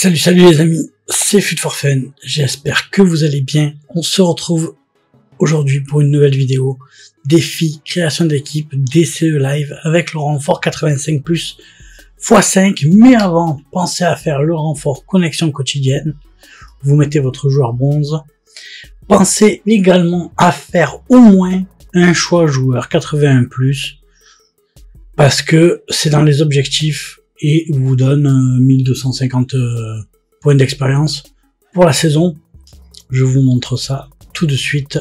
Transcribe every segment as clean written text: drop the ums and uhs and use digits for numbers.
Salut les amis, c'est Fut4Fun, j'espère que vous allez bien. On se retrouve aujourd'hui pour une nouvelle vidéo, défi création d'équipe DCE Live avec le renfort 85+, x5, mais avant, pensez à faire le renfort connexion quotidienne, vous mettez votre joueur bronze. Pensez également à faire au moins un choix joueur 81+, parce que c'est dans les objectifs et vous donne 1250 points d'expérience pour la saison. Je vous montre ça tout de suite.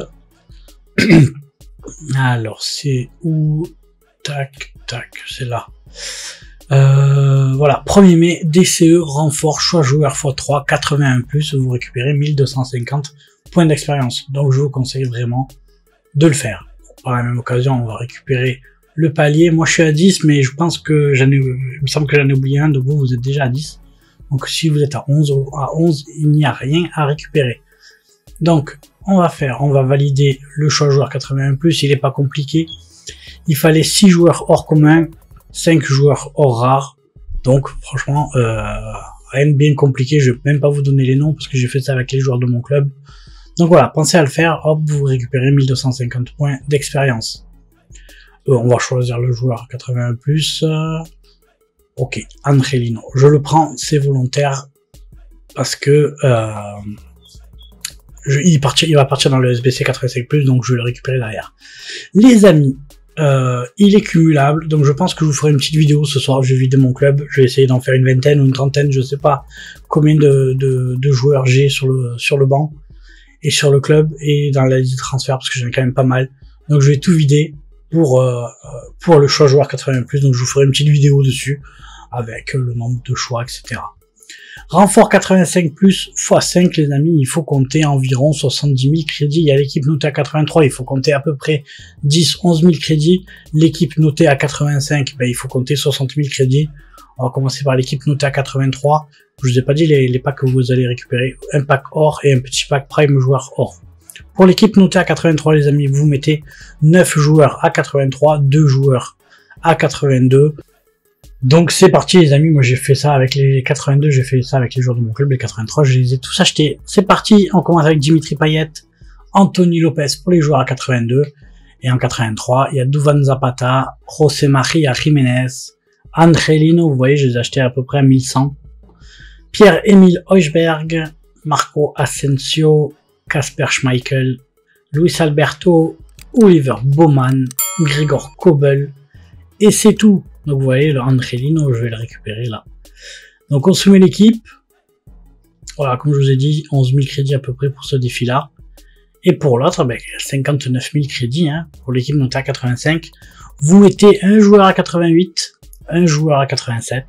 Alors c'est où? Tac, c'est là. Voilà, 1er mai, DCE, renfort, choix joueur x3, 81+, vous récupérez 1250 points d'expérience. Donc je vous conseille vraiment de le faire. Par la même occasion, on va récupérer le palier. Moi je suis à 10, mais je pense que il me semble que j'en ai oublié un, donc vous êtes déjà à 10. Donc si vous êtes à 11, il n'y a rien à récupérer. Donc on va valider le choix joueur 81+, il n'est pas compliqué. Il fallait 6 joueurs hors commun, 5 joueurs hors rare. Donc franchement, rien de bien compliqué, je vais même pas vous donner les noms parce que j'ai fait ça avec les joueurs de mon club. Donc voilà, pensez à le faire, hop, vous récupérez 1250 points d'expérience. On va choisir le joueur 81+. Ok, Angelino. Je le prends, c'est volontaire. Parce que il va partir dans le SBC 85+, donc je vais le récupérer derrière. Les amis, il est cumulable, donc je pense que je vous ferai une petite vidéo ce soir. Je vais vider mon club, je vais essayer d'en faire une vingtaine ou une trentaine, je sais pas combien de joueurs j'ai sur le banc et sur le club et dans la liste de transfert, parce que j'en ai quand même pas mal. Donc je vais tout vider pour le choix joueur 81+, donc je vous ferai une petite vidéo dessus avec le nombre de choix, etc. Renfort 85+, x5 les amis, il faut compter environ 70 000 crédits. Il y a l'équipe notée à 83, il faut compter à peu près 10-11 000 crédits. L'équipe notée à 85, il faut compter 60 000 crédits. On va commencer par l'équipe notée à 83. Je vous ai pas dit les packs que vous allez récupérer, un pack or et un petit pack prime joueur or. Pour l'équipe notée à 83 les amis, vous mettez 9 joueurs à 83, 2 joueurs à 82. Donc c'est parti les amis, moi j'ai fait ça avec les 82, j'ai fait ça avec les joueurs de mon club, les 83, je les ai tous achetés. C'est parti, on commence avec Dimitri Payet, Anthony Lopez pour les joueurs à 82. Et en 83, il y a Duvan Zapata, José María Jiménez, Angelino, vous voyez je les ai achetés à peu près à 1100. Pierre-Emile Højbjerg, Marco Asensio, Kasper Schmeichel, Luis Alberto, Oliver Baumann, Grigor Kobel, et c'est tout. Donc vous voyez le Angelino, je vais le récupérer là. Donc on se met l'équipe. Voilà, comme je vous ai dit, 11 000 crédits à peu près pour ce défi là. Et pour l'autre, 59 000 crédits pour l'équipe notée à 85. Vous mettez un joueur à 88, un joueur à 87,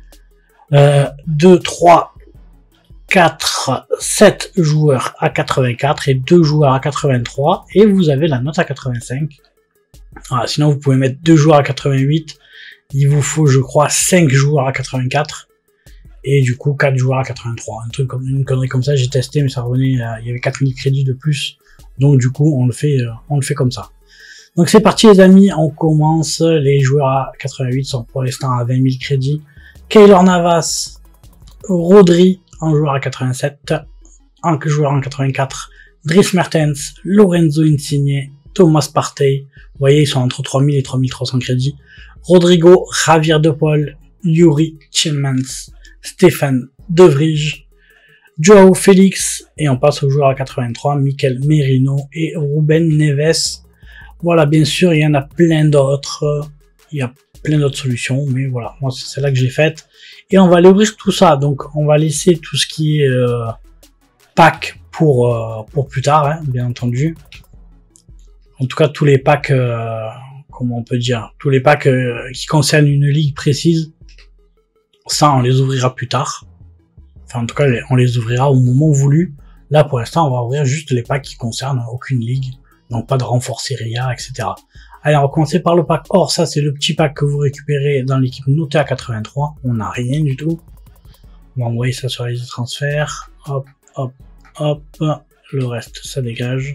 2, 3, 4, 7 joueurs à 84 et 2 joueurs à 83 et vous avez la note à 85. Voilà, sinon vous pouvez mettre 2 joueurs à 88, il vous faut je crois 5 joueurs à 84 et du coup 4 joueurs à 83. Un truc comme une connerie comme ça, j'ai testé mais ça revenait, il y avait 4000 crédits de plus, donc du coup on le fait comme ça. Donc c'est parti les amis, on commence. Les joueurs à 88 sont pour l'instant à 20 000 crédits. Keylor Navas, Rodri en joueur à 87, un joueur en 84, Dries Mertens, Lorenzo Insigne, Thomas Partey, vous voyez ils sont entre 3000 et 3300 crédits, Rodrigo, Javier De Paul, Yuri Tielemans, Stéphane De Vrij, Joao Félix, et on passe aux joueurs à 83, Mikel Merino et Ruben Neves. Voilà, bien sûr il y en a plein d'autres, il y a plein d'autres solutions, mais voilà, moi c'est celle-là que j'ai faite. Et on va aller ouvrir tout ça, donc on va laisser tout ce qui est pack pour plus tard, bien entendu. En tout cas, tous les packs, comment on peut dire, tous les packs qui concernent une ligue précise, ça on les ouvrira plus tard. Enfin en tout cas, on les ouvrira au moment voulu. Là pour l'instant, on va ouvrir juste les packs qui concernent aucune ligue, donc pas de renfort Serie A, etc. Allez, on va commencer par le pack or. Ça, c'est le petit pack que vous récupérez dans l'équipe notée à 83. On n'a rien du tout. On va envoyer ça sur la liste de transfert. Hop, hop, hop. Le reste, ça dégage.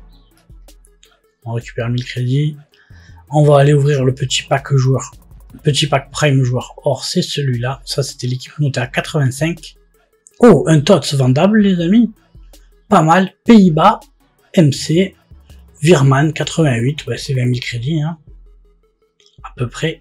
On récupère 1000 crédits. On va aller ouvrir le petit pack joueur. Le petit pack prime joueur or, c'est celui-là. Ça, c'était l'équipe notée à 85. Oh, un TOTS vendable, les amis. Pas mal. Pays-Bas, MC, Virman 88, ouais, c'est 20 000 crédits, hein. À peu près.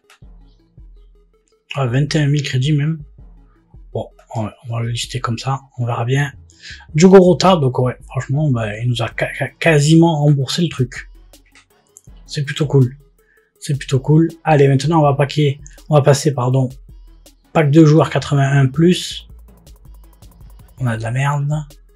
Ah, 21 000 crédits même. Bon, on va le lister comme ça, on verra bien. Jogorota, donc ouais, franchement, bah, il nous a quasiment remboursé le truc. C'est plutôt cool. C'est plutôt cool. Allez, maintenant on va passer, pardon, pack de joueurs 81+. On a de la merde.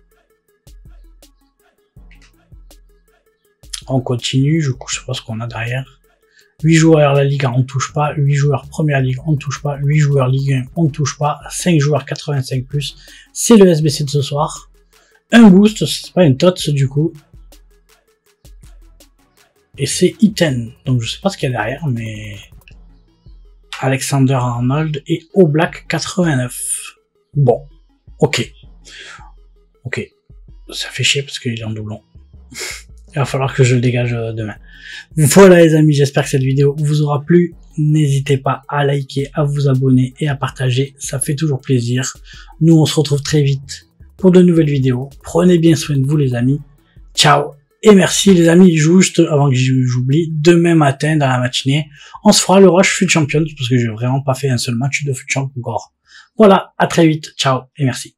On continue, je sais pas ce qu'on a derrière. 8 joueurs la Ligue 1, on ne touche pas. 8 joueurs Première Ligue, on ne touche pas. 8 joueurs Ligue 1, on ne touche pas. 5 joueurs 85+. C'est le SBC de ce soir. Un boost, c'est pas une TOTS du coup. Et c'est Iten. Donc je sais pas ce qu'il y a derrière, mais... Alexander Arnold et Oblak 89. Bon. Ok. Ok. Ça fait chier parce qu'il est en doublon. Il va falloir que je le dégage demain. Voilà les amis, j'espère que cette vidéo vous aura plu. N'hésitez pas à liker, à vous abonner et à partager, ça fait toujours plaisir. Nous on se retrouve très vite pour de nouvelles vidéos. Prenez bien soin de vous les amis. Ciao et merci les amis. Juste avant que j'oublie, demain matin dans la matinée, on se fera le rush FUT Champions parce que j'ai vraiment pas fait un seul match de FUT Champions encore. Voilà, à très vite, ciao et merci.